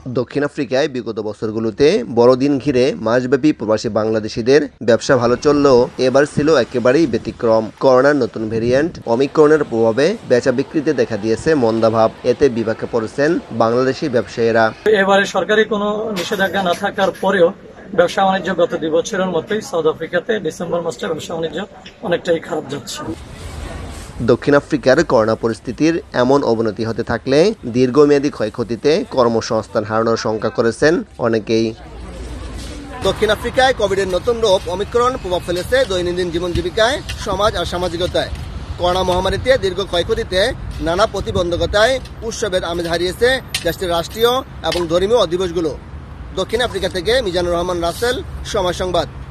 দক্ষিণ আফ্রিকায় বিগত বছরগুলোতে বড়দিন ঘিরে মাসব্যাপী প্রবাসী বাংলাদেশিদের ব্যবসা ভালো চললেও এবার ছিল একেবারেই ব্যতিক্রম। করোনার নতুন ভেরিয়েন্ট অমিক্রনের প্রভাবে বেচা বিক্রিতে দেখা দিয়েছে মন্দাভাব। এতে বিপাকে পড়েছেন বাংলাদেশি ব্যবসায়ীরা। এবারে সরকারি কোনো নিষেধাজ্ঞা না থাকার পরেও ব্যবসা বাণিজ্য গত 2 বছরের মতোই সাউথ আফ্রিকাতে ডিসেম্বর মাসে ব্যবসা বাণিজ্য অনেকটাই খারাপ যাচ্ছে। দক্ষিণ আফ্রিকার করোনা পরিস্থিতির এমন অবনতি হতে থাকলে দীর্ঘমেয়াদী ক্ষয়ক্ষতিতে কর্মসংস্থান হারানোর শঙ্কা করেছেন অনেকেই। দক্ষিণ আফ্রিকায় কোভিডের নতুন রূপ অমিক্রন প্রভাব ফেলেছে দৈনন্দিন জীবন জীবিকায়, সমাজ আর সামাজিকতায়। করোনা মহামারীতে দীর্ঘ ক্ষয়ক্ষতিতে নানা প্রতিবন্ধকতায় উৎসবের আমেজ হারিয়েছে দেশটির রাষ্ট্রীয় এবং ধর্মীয় দিবসগুলো। দক্ষিণ আফ্রিকা থেকে মিজানুর রহমান রাসেল, সময় সংবাদ।